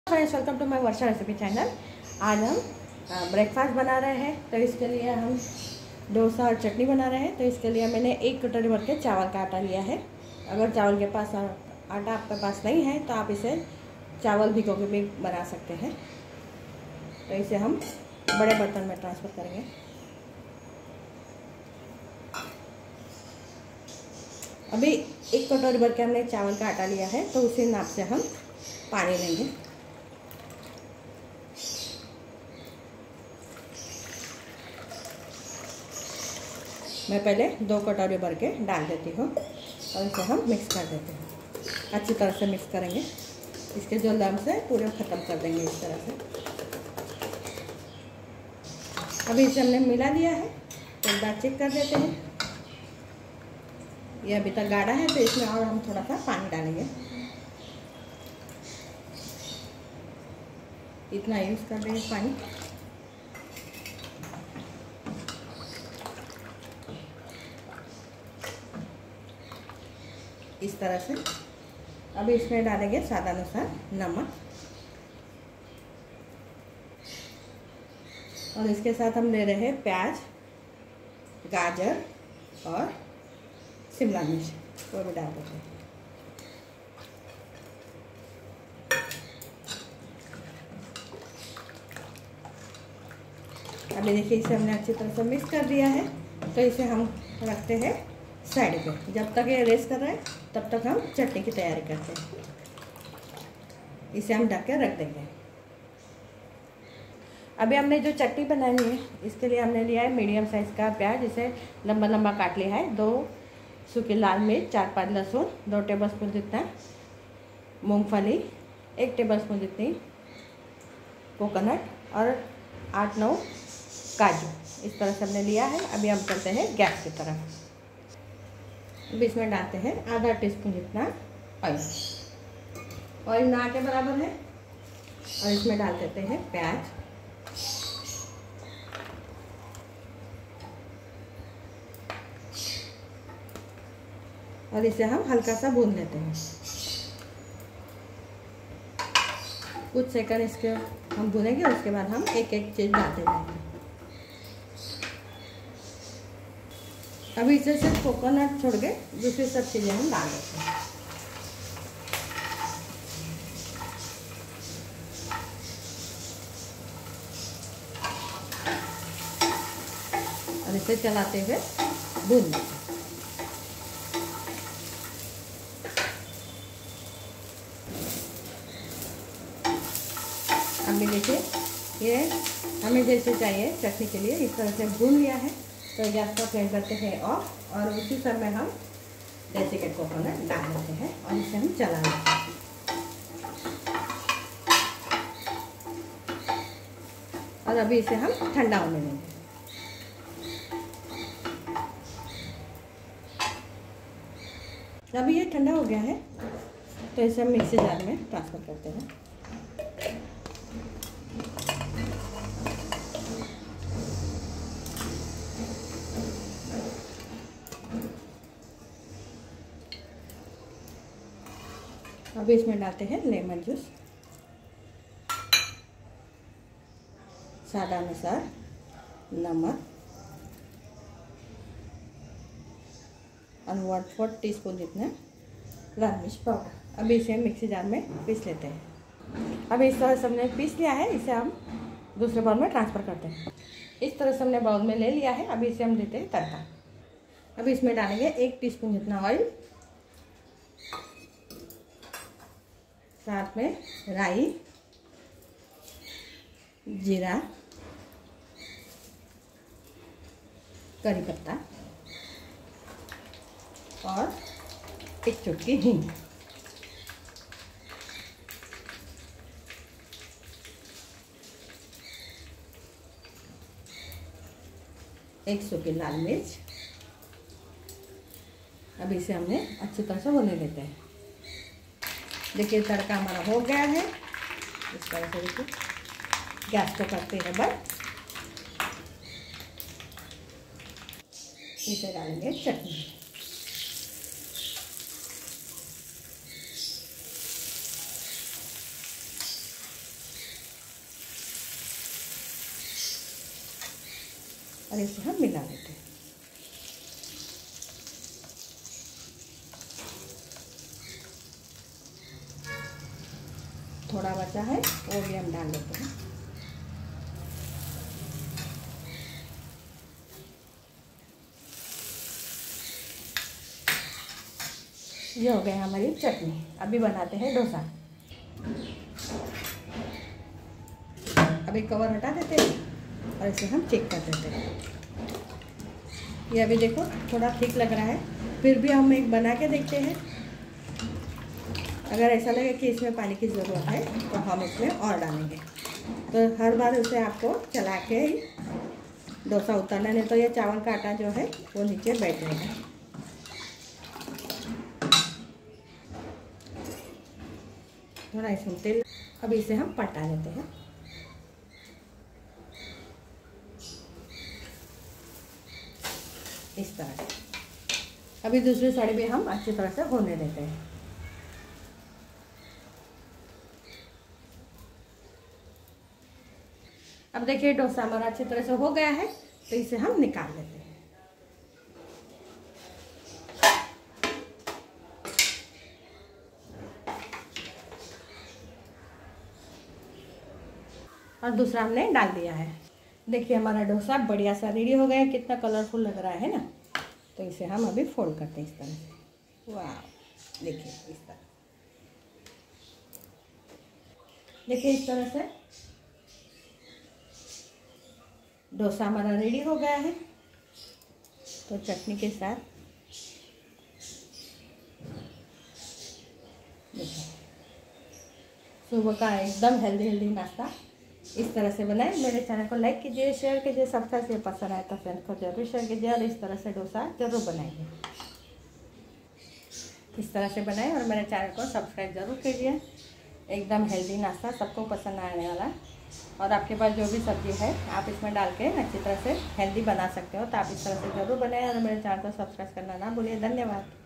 Friends, welcome to my Varsha recipe channel. आज हम breakfast बना रहे हैं। तो इसके लिए हम डोसा और चटनी बना रहे हैं। तो इसके लिए मैंने 1 कटोरी भर के चावल का आटा लिया है। अगर चावल के पास आटा आपके पास नहीं है तो आप इसे चावल भिगो के भी बना सकते हैं। तो इसे हम बड़े बर्तन में ट्रांसफ़र करेंगे। अभी 1 कटोरी भर के हमने चावल का आटा लिया है, तो उसी नाप से हम पानी लेंगे। मैं पहले 2 कटोरी भर के डाल देती हूँ और इसे हम मिक्स कर देते हैं। अच्छी तरह से मिक्स करेंगे। इसके जो लम्स है पूरे ख़त्म कर देंगे इस तरह से। अभी इसे हमने मिला दिया है, तो एक बार चेक कर देते हैं। ये अभी तक गाढ़ा है, तो इसमें और हम थोड़ा सा पानी डालेंगे। इतना यूज़ कर देंगे पानी। इस तरह से। अभी इसमें डालेंगे स्वाद अनुसार नमक, और इसके साथ हम ले रहे हैं प्याज, गाजर और शिमला मिर्च, वो भी डाल देते हैं। अभी देखिए, इसे हमने अच्छी तरह से मिक्स कर दिया है। तो इसे हम रखते हैं साइड पे। जब तक ये रेस्ट कर रहा है तब तक हम चटनी की तैयारी करते हैं। इसे हम ढक के रख देंगे। अभी हमने जो चटनी बनानी है, इसके लिए हमने लिया है मीडियम साइज़ का प्याज। इसे लंबा लंबा काट लिया है। 2 सूखी लाल मिर्च, 4-5 लहसुन, 2 टेबलस्पून जितना मूंगफली, 1 टेबलस्पून जितनी कोकोनट और 8-9 काजू। इस तरह से हमने लिया है। अभी हम चलते हैं गैस की तरफ। अब इसमें डालते हैं आधा टीस्पून जितना ऑयल। ऑयल ना के बराबर है। और इसमें डाल देते हैं प्याज, और इसे हम हल्का सा भून लेते हैं। कुछ सेकंड इसके हम भूनेंगे। उसके बाद हम एक एक चीज़ डालते जाएंगे। अभी इसे सिर्फ कोकोनट छोड़ के दूसरी सब चीज़ें हम डाल देते हैं। और इसे चलाते हुए भून लेते हैं। अभी देखिए, ये हमें जैसे चाहिए चटनी के लिए इस तरह से भून लिया है। तो गैस का फ्लेम करते हैं ऑफ, और उसी समय हम डेसिकेटेड कोकोनट डाल देते हैं और इसे हम चला लेते हैं। और अभी इसे हम ठंडा होने देंगे। अभी ये ठंडा हो गया है, तो इसे हम मिक्सी जार में ट्रांसफ़र करते हैं। अभी इसमें डालते हैं लेमन जूस, स्वाद अनुसार नमक और 1/4 टीस्पून जितना लाल मिर्च पाउडर। अभी इसे मिक्सी जार में पीस लेते हैं। अभी इस तरह से हमने पीस लिया है। इसे हम दूसरे बाउल में ट्रांसफ़र करते हैं। इस तरह से हमने बाउल में ले लिया है। अभी इसे हम देते हैं तड़का। अभी इसमें डालेंगे 1 टीस्पून जितना ऑयल, साथ में राई, जीरा, करी पत्ता और 1 चुटकी हींग। एक सूखी लाल मिर्च। अभी इसे हमने अच्छी तरह से होने देते हैं। देखिए, तड़का हमारा हो गया है। इस तरह से देखिए, गैस को करते हैं बंद। इसे डालेंगे चटनी। और इसे हम मिला लेते हैं। थोड़ा बचा है वो भी हम डाल लेते हैं। ये हो गया हमारी चटनी। अभी बनाते हैं डोसा। अभी कवर हटा देते हैं और इसे हम चेक कर देते हैं। ये अभी देखो थोड़ा ठीक लग रहा है, फिर भी हम एक बना के देखते हैं। अगर ऐसा लगे कि इसमें पानी की ज़रूरत है तो हम इसमें और डालेंगे। तो हर बार उसे आपको चला के ही डोसा उतारना, नहीं तो ये चावल का आटा जो है वो नीचे बैठ जाएगा। थोड़ा इसमें तेल, अभी इसे हम पलटा लेते हैं। इस तरह से अभी दूसरी साइड भी हम अच्छी तरह से होने देते हैं। अब देखिए डोसा हमारा अच्छी तरह से हो गया है, तो इसे हम निकाल लेते हैं। और दूसरा हमने डाल दिया है। देखिए हमारा डोसा बढ़िया सा रेडी हो गया है। कितना कलरफुल लग रहा है ना। तो इसे हम अभी फोल्ड करते हैं इस तरह से। वाह, देखिए इस तरह, देखिए इस तरह से डोसा हमारा रेडी हो गया है। तो चटनी के साथ देखिए सुबह का एकदम हेल्दी नाश्ता इस तरह से बनाएं। मेरे चैनल को लाइक कीजिए, शेयर कीजिए, सब्सक्राइब पसंद आए तो फ्रेंड को जरूर शेयर कीजिए और इस तरह से डोसा जरूर बनाइए। इस तरह से बनाएं और मेरे चैनल को सब्सक्राइब जरूर कीजिए। एकदम हेल्दी नाश्ता सबको पसंद आने वाला। और आपके पास जो भी सब्ज़ी है आप इसमें डाल के अच्छी तरह से हेल्दी बना सकते हो। तो आप इस तरह से ज़रूर बनाएं और मेरे चैनल को सब्सक्राइब करना ना भूलिए। धन्यवाद।